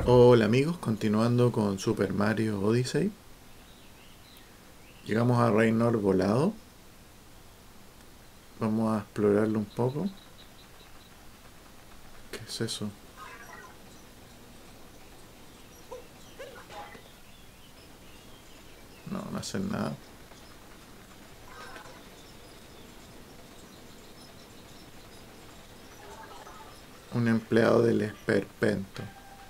Hola amigos, continuando con Super Mario Odyssey. Llegamos a Reynor Volado. Vamos a explorarlo un poco. ¿Qué es eso? No, no hacen nada. Un empleado del esperpento.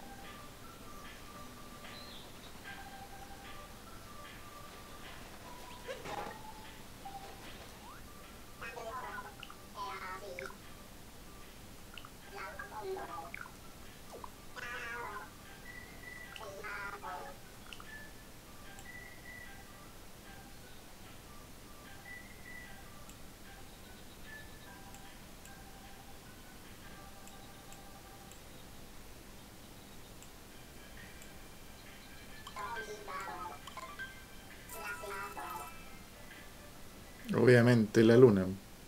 Obviamente la luna.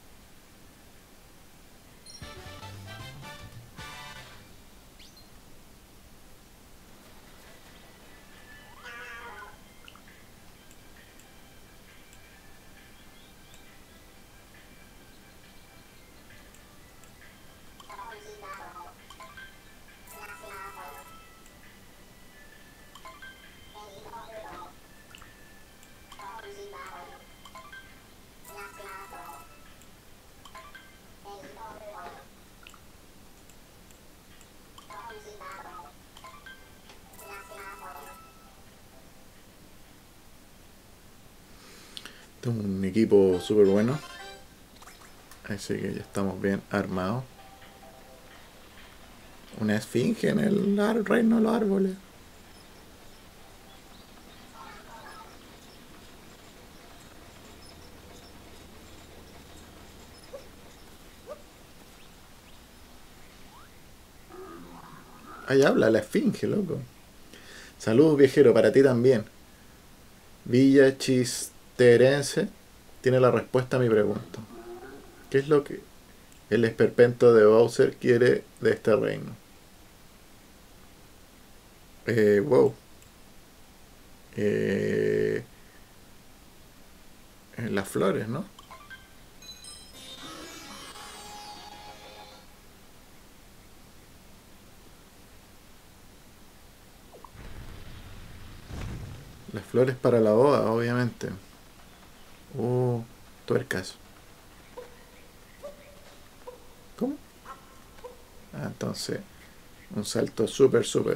Tengo un equipo súper bueno. Así que ya estamos bien armados. Una esfinge en el reino de los árboles. Ahí habla la esfinge, loco. Saludos viajero, para ti también. Villa Chisterense tiene la respuesta a mi pregunta. ¿Qué es lo que el esperpento de Bowser quiere de este reino? Wow. Eh, las flores, ¿no? Las flores para la boda, obviamente. Tuercas. ¿Cómo? Ah, entonces, un salto súper, súper.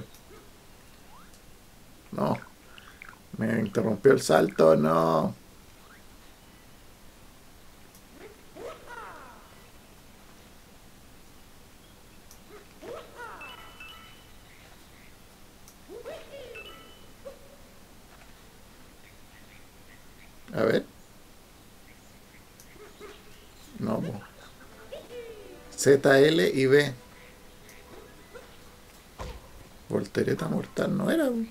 No, me interrumpió el salto, no. A ver. No, po. Z, L y B. Voltereta mortal no era, po.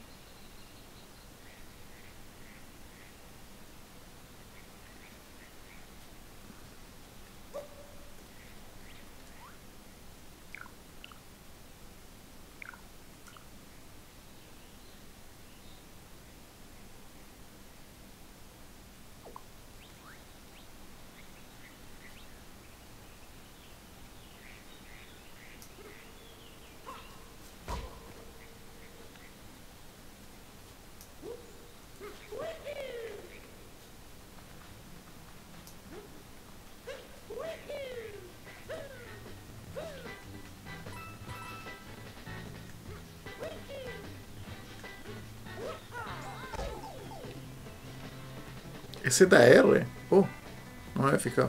Es ZR. Oh, no me había fijado.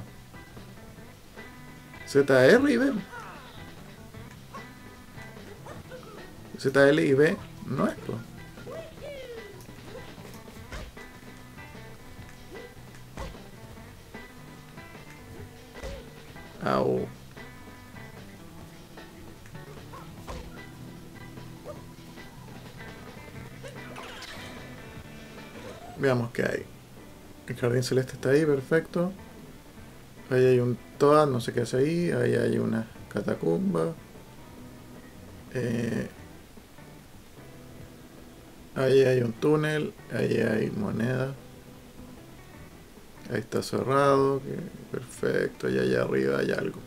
ZR y B. ZL y B no es, po. Au. Veamos qué hay. El jardín celeste está ahí, perfecto. Ahí hay un Toad, no sé qué hace ahí. Ahí hay una catacumba. Eh, Ahí hay un túnel, ahí hay moneda. Ahí está cerrado, perfecto, y allá arriba hay algo.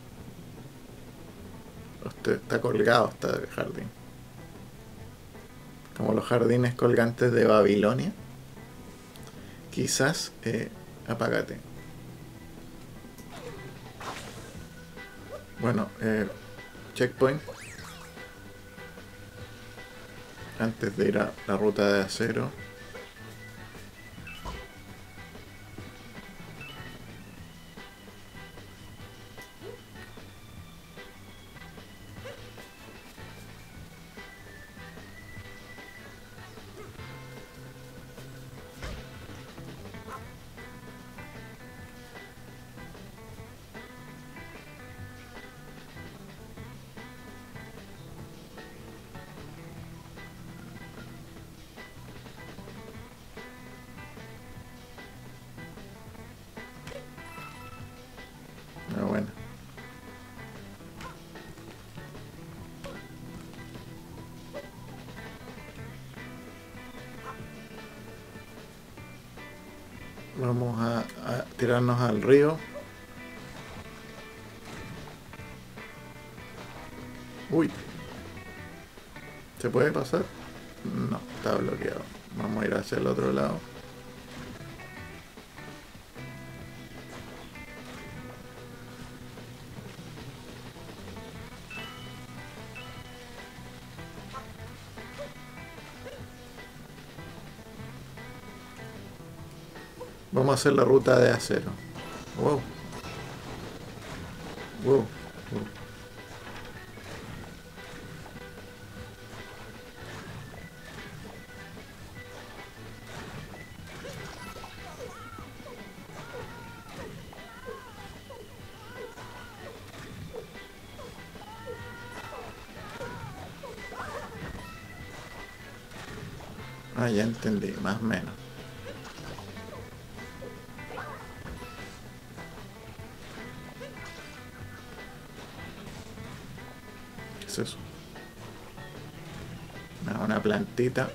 Usted está colgado, está el jardín. Como los jardines colgantes de Babilonia. Quizás, apágate. Bueno, checkpoint. Antes de ir a la ruta de acero. Pero bueno. Vamos a tirarnos al río. Uy. ¿Se puede pasar? No, está bloqueado. Vamos a ir hacia el otro lado. Vamos a hacer la ruta de acero. Wow. Wow. Wow. Ah, ya entendí, más o menos. ¿Qué es eso? Una plantita.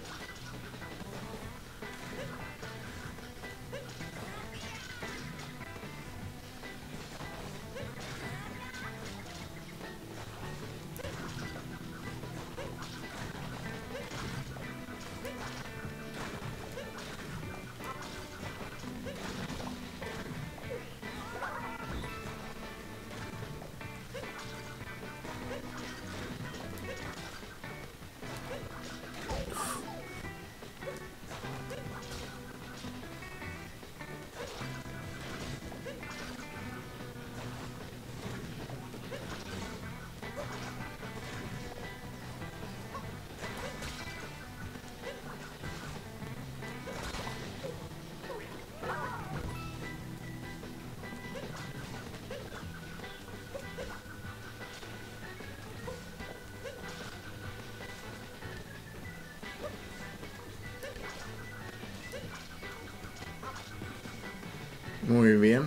Muy bien.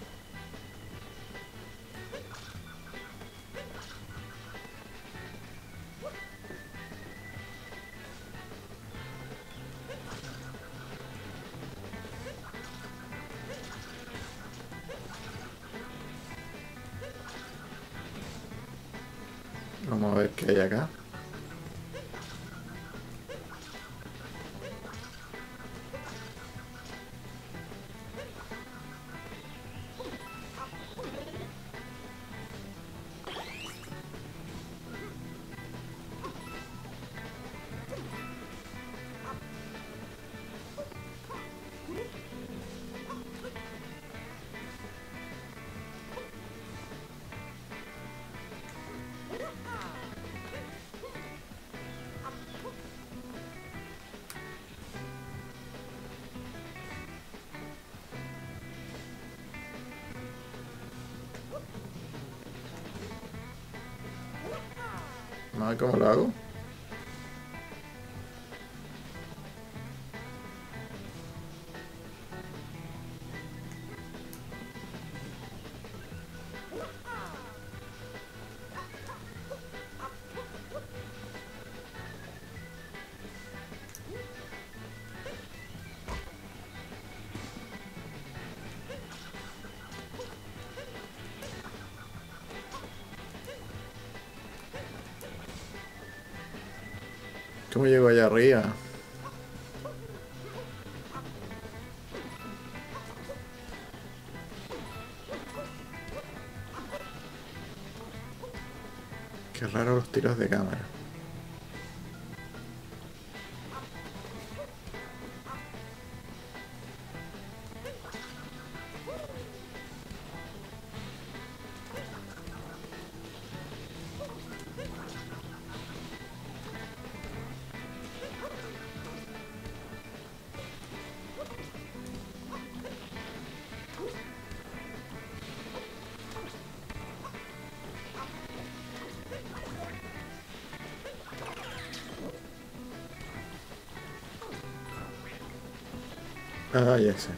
Vamos a ver qué hay acá. Vamos a ver cómo lo hago. ¿Cómo llego allá arriba? Qué raro los tiros de cámara. Ah, ya sé.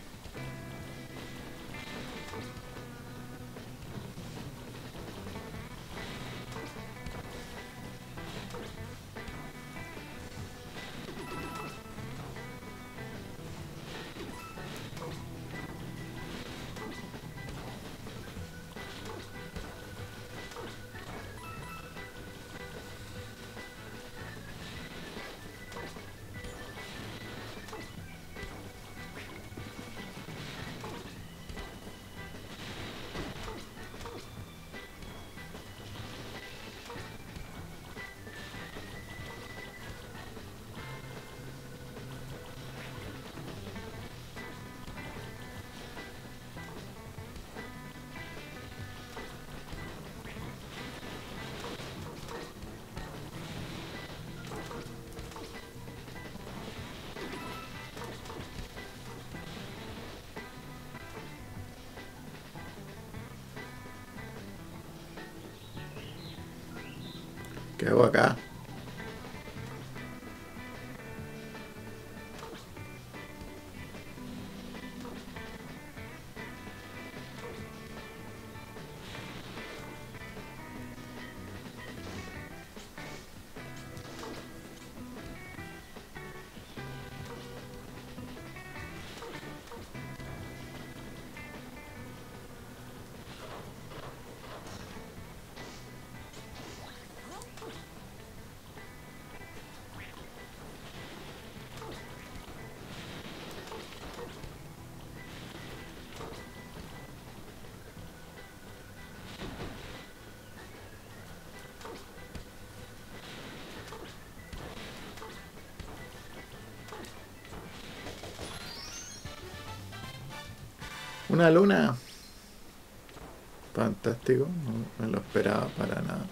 ¿Qué hago acá? Una luna. Fantástico. No me lo esperaba para nada.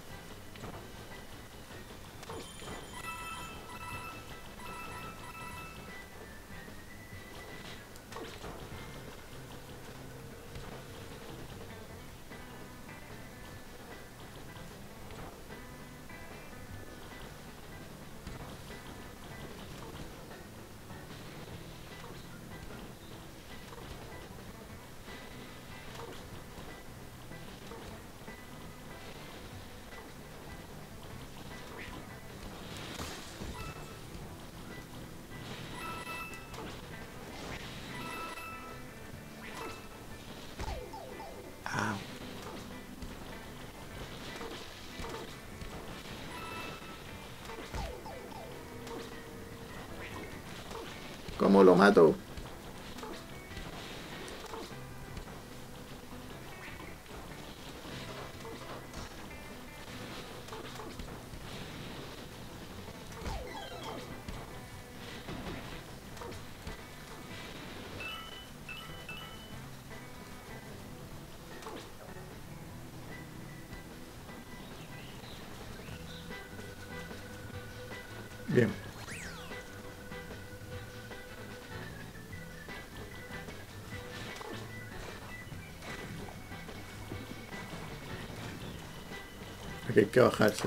Ah, ¿cómo lo mato? Bien. Aquí hay que bajarse.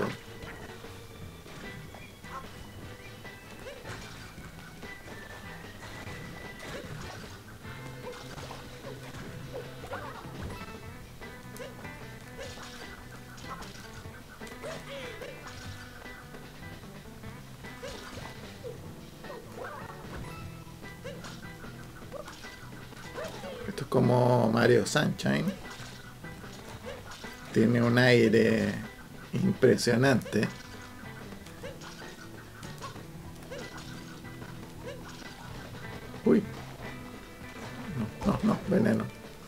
Esto es como Mario Sunshine. Tiene un aire impresionante. veneno.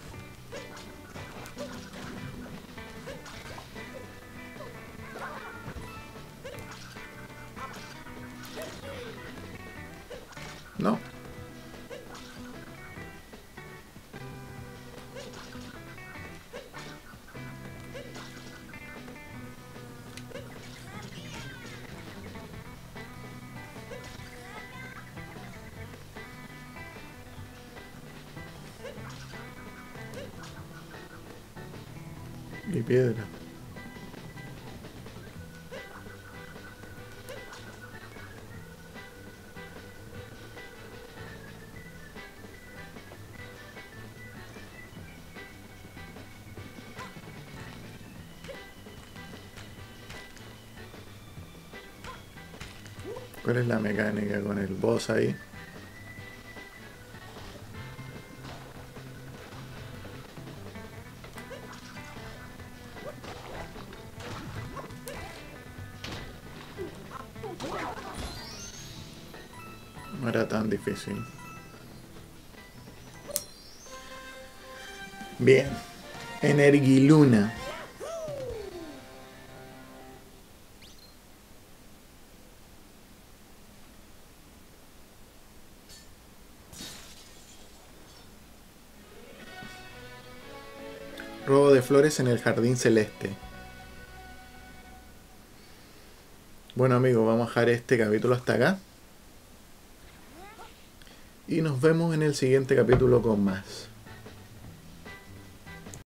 No. Y piedra. ¿Cuál es la mecánica con el boss ahí? No era tan difícil. Bien. Energiluna. Robo de flores en el jardín celeste. Bueno amigos, vamos a dejar este capítulo hasta acá. Y nos vemos en el siguiente capítulo con más.